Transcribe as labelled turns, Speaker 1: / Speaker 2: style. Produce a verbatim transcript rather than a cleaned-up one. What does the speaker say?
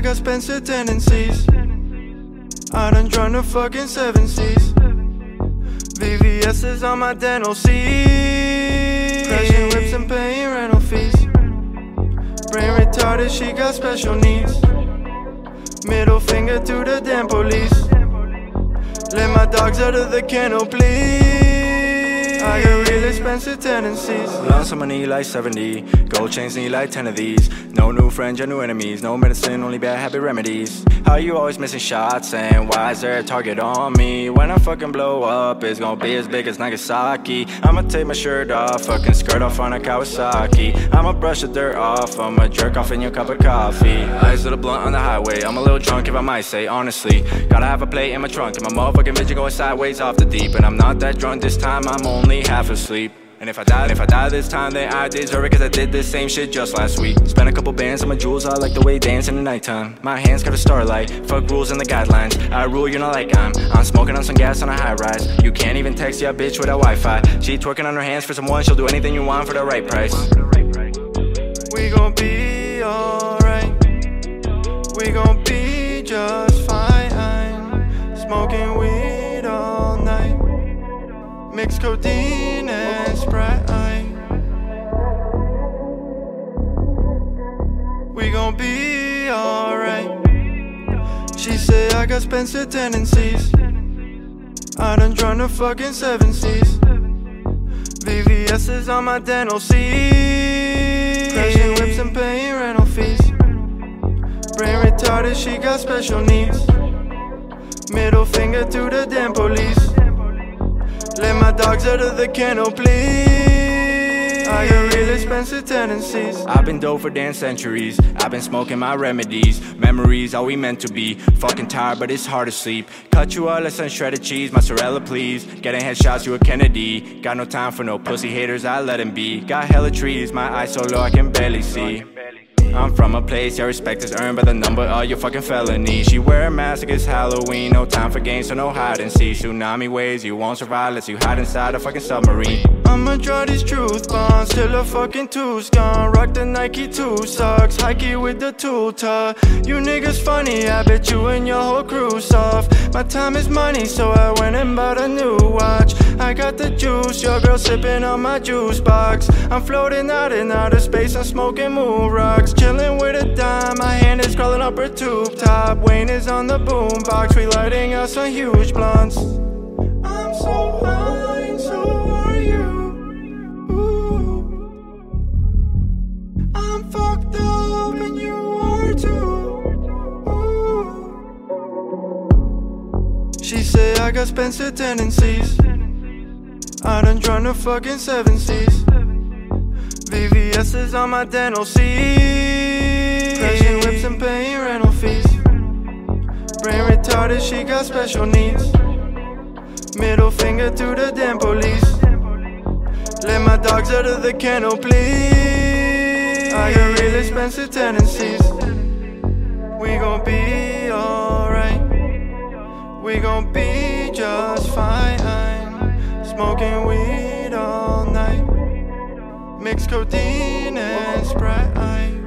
Speaker 1: got Spencer tendencies. I done drunk the fucking seven C's. V V S is on my dental seat. Crashing whips and paying rental fees. Brain retarded, she got special needs. Middle finger to the damn police. Let my dogs out of the kennel, please. I got real expensive tendencies.
Speaker 2: Learn some money like seventy. Gold chains need like ten of these. No new friends, your new enemies. No medicine, only bad habit remedies. How you always missing shots, and why is there a target on me? When I fucking blow up, it's gonna be as big as Nagasaki. I'ma take my shirt off, fucking skirt off on a Kawasaki. I'ma brush the dirt off, I'ma jerk off in your cup of coffee. Ice little blunt on the highway, I'm a little drunk if I might say, honestly. Gotta have a plate in my trunk, and my motherfucking vision going sideways off the deep. And I'm not that drunk this time, I'm only half asleep. And if I die, if I die this time, then I deserve it, cause I did this same shit just last week. Spent a couple bands on my jewels, I like the way they dance in the nighttime. My hands got a starlight, fuck rules and the guidelines. I rule, you're not like I'm. I'm smoking on some gas on a high rise. You can't even text your bitch without Wi-Fi. She twerking on her hands for someone, she'll do anything you want for the right price.
Speaker 1: We gon' be alright. We gon' be just fine. Smoking weed all night. Mix codeine and Sprite. We gon' be alright. She say I got Spencer tendencies. I done drunk the fucking seven C's. V V S is on my dental seat. Crashing whips and paying rental fees. Brain retarded, she got special needs. Middle finger to the damn police. Let my dogs out of the kennel, please. I got real expensive tendencies.
Speaker 2: I've been dope for damn centuries. I've been smoking my remedies. Memories, all we meant to be. Fucking tired, but it's hard to sleep. Cut you out like some shredded cheese. Mozzarella, please. Getting headshots, you a Kennedy. Got no time for no pussy haters, I let them be. Got hella trees, my eyes so low I can barely see. I'm from a place your respect is earned by the number of your fucking felonies. She wear a mask like it's Halloween. No time for games, so no hide and seek. Tsunami waves, you won't survive unless you hide inside a fucking submarine.
Speaker 1: I'ma draw these truth bombs till the fucking tooth's gone. Rock the Nike two socks, hikey with the tool tuck. You niggas funny, I bet you and your whole crew soft. My time is money, so I went and bought a new watch. I got the juice, your girl sipping on my juice box. I'm floating out in outer space, I'm smoking moon rocks. Chilling with a dime, my hand is crawling up her tube top. Wayne is on the boombox, we lighting up some huge blunts. I'm so high and so are you. Ooh. I'm fucked up and you are too. Ooh. She say I got Spencer tendencies. I done drunk the fucking seven C's. V V S is on my dental seat. Crashing whips and paying rental fees. Brain retarded, she got special needs. Middle finger to the damn police. Let my dogs out of the kennel, please. I got real expensive tendencies. We gon' be alright. We gon' be just fine. Smoking weed all night. Mix codeine and Sprite.